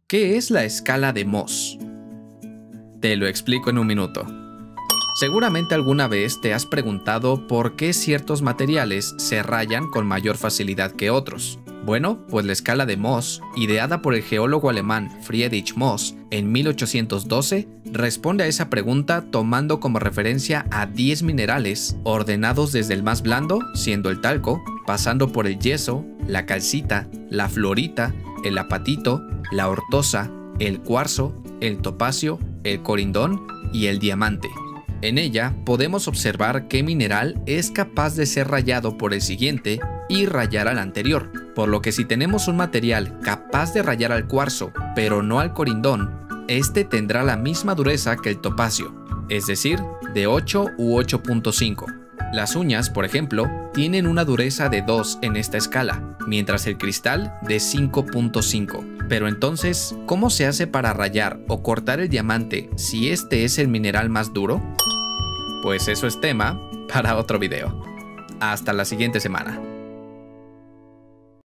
¿Qué es la escala de Mohs? Te lo explico en un minuto. Seguramente alguna vez te has preguntado por qué ciertos materiales se rayan con mayor facilidad que otros. Bueno, pues la escala de Mohs, ideada por el geólogo alemán Friedrich Mohs en 1812, responde a esa pregunta tomando como referencia a 10 minerales ordenados desde el más blando, siendo el talco, pasando por el yeso, la calcita, la fluorita, el apatito, la ortosa, el cuarzo, el topacio, el corindón y el diamante. En ella podemos observar qué mineral es capaz de ser rayado por el siguiente y rayar al anterior, por lo que si tenemos un material capaz de rayar al cuarzo, pero no al corindón, este tendrá la misma dureza que el topacio, es decir, de 8 u 8.5. Las uñas, por ejemplo, tienen una dureza de 2 en esta escala, mientras el cristal de 5.5. Pero entonces, ¿cómo se hace para rayar o cortar el diamante si este es el mineral más duro? Pues eso es tema para otro video. Hasta la siguiente semana.